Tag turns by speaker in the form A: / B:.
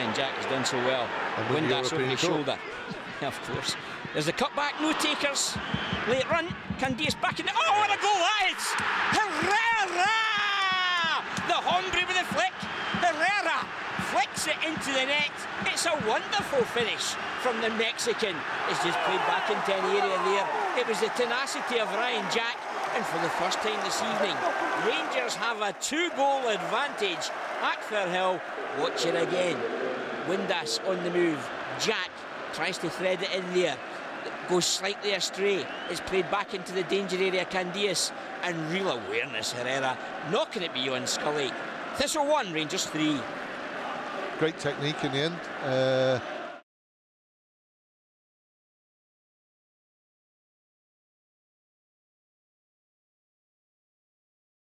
A: Ryan Jack has done so well. Windass over his shoulder. Of course. There's the cutback, no takers. Late run, Candias back in the... Oh, what a goal that is! Herrera! The hombre with the flick. Herrera flicks it into the net. It's a wonderful finish from the Mexican. It's just played back into an area there. It was the tenacity of Ryan Jack, and for the first time this evening, Rangers have a 2-goal advantage at Firhill. Watch it again. Windass on the move. Jack tries to thread it in there. Goes slightly astray. It's played back into the danger area. Candias, and real awareness. Herrera knocking it beyond Scully. Thistle 1, Rangers 3.
B: Great technique in the end.